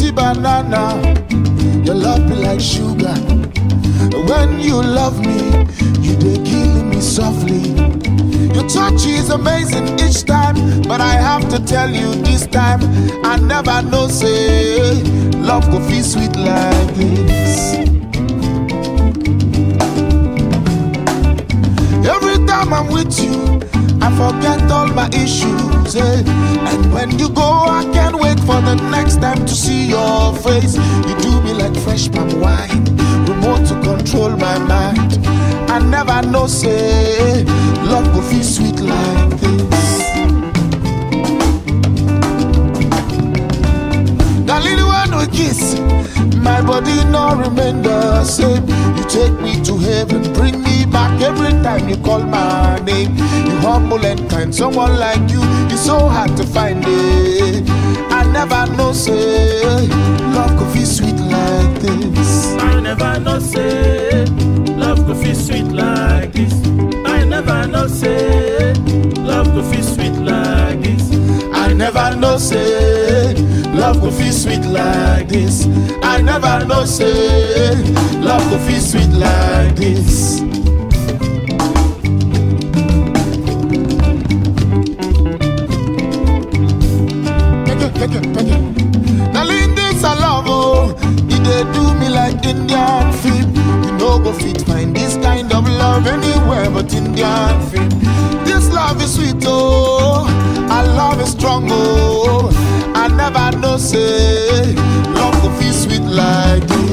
be banana, your love be like sugar. When you love me, you dey kill me softly. Your touch is amazing each time, but I have to tell you this time, I never know say love go feel sweet like this. Every time I'm with you, I forget all my issues, eh? And when you go, I can't wait for the next time to see your face. You do me like fresh palm wine, remote to control my mind. I never know say love go feel sweet like this. Darling, when we kiss, my body no remain the same. You take me to heaven, bring me back every time you call my name. You humble and kind, someone like you is so hard to find it. I never know say love could feel sweet like this. I never know say love could feel sweet like this. I never know say love could feel sweet like this. I never know say love could feel sweet like this. I never know say love could feel sweet like this. Darling, this I love, oh. It dey do me like Indian film. You no go fit find this kind of love anywhere but Indian film. This love is sweet, oh. Our love is strong, oh. I never know say love go feel sweet like this.